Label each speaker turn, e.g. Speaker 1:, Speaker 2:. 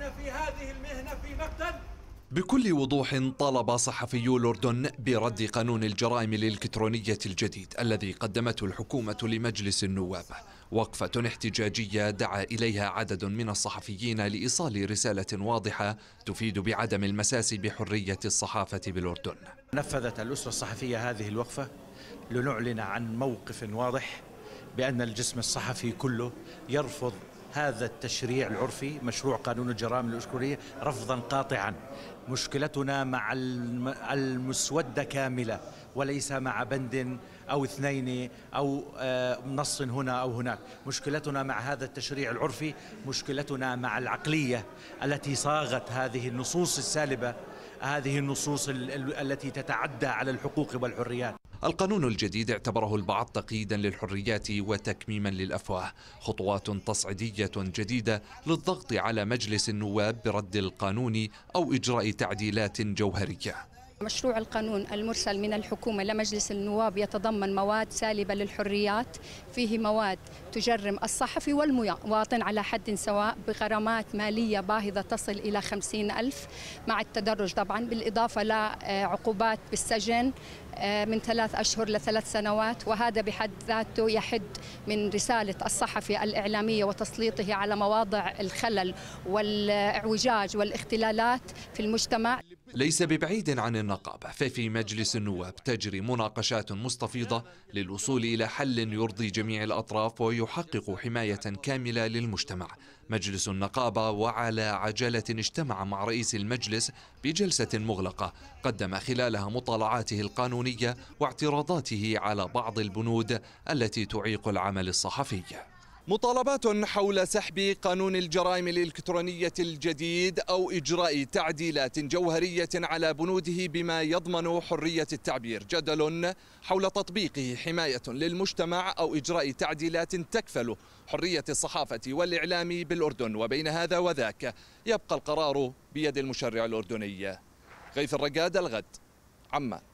Speaker 1: في هذه المهنة في مقتل.
Speaker 2: بكل وضوح طالب صحفيو الأردن برد قانون الجرائم الإلكترونية الجديد الذي قدمته الحكومة لمجلس النواب، وقفة احتجاجية دعا إليها عدد من الصحفيين لإيصال رسالة واضحة تفيد بعدم المساس بحرية الصحافة بالأردن.
Speaker 3: نفذت الأسرة الصحفية هذه الوقفة لنعلن عن موقف واضح بأن الجسم الصحفي كله يرفض هذا التشريع العرفي، مشروع قانون الجرائم الإلكترونية، رفضا قاطعا. مشكلتنا مع المسودة كاملة وليس مع بند أو اثنين أو نص هنا أو هناك. مشكلتنا مع هذا التشريع العرفي، مشكلتنا مع العقلية التي صاغت هذه النصوص السالبة، هذه النصوص التي تتعدى على الحقوق والحريات.
Speaker 2: القانون الجديد اعتبره البعض تقييدا للحريات وتكميما للأفواه، خطوات تصعيدية جديدة للضغط على مجلس النواب برد القانون أو إجراء تعديلات جوهرية.
Speaker 4: مشروع القانون المرسل من الحكومة لمجلس النواب يتضمن مواد سالبة للحريات، فيه مواد تجرم الصحفي والمواطن على حد سواء بغرامات مالية باهظة تصل إلى 50,000 مع التدرج طبعا، بالإضافة لعقوبات بالسجن من 3 أشهر ل3 سنوات، وهذا بحد ذاته يحد من رسالة الصحفي الإعلامية وتسليطه على مواضع الخلل والإعوجاج والاختلالات في المجتمع.
Speaker 2: ليس ببعيد عن النقابة، ففي مجلس النواب تجري مناقشات مستفيضة للوصول إلى حل يرضي جميع الأطراف ويحقق حماية كاملة للمجتمع. مجلس النقابة وعلى عجلة اجتمع مع رئيس المجلس بجلسة مغلقة قدم خلالها مطالعاته القانونية واعتراضاته على بعض البنود التي تعيق العمل الصحفي. مطالبات حول سحب قانون الجرائم الإلكترونية الجديد أو إجراء تعديلات جوهرية على بنوده بما يضمن حرية التعبير، جدل حول تطبيقه حماية للمجتمع أو إجراء تعديلات تكفل حرية الصحافة والإعلام بالأردن، وبين هذا وذاك يبقى القرار بيد المشرع الأردني. غيث الرقاد، الغد، عمان.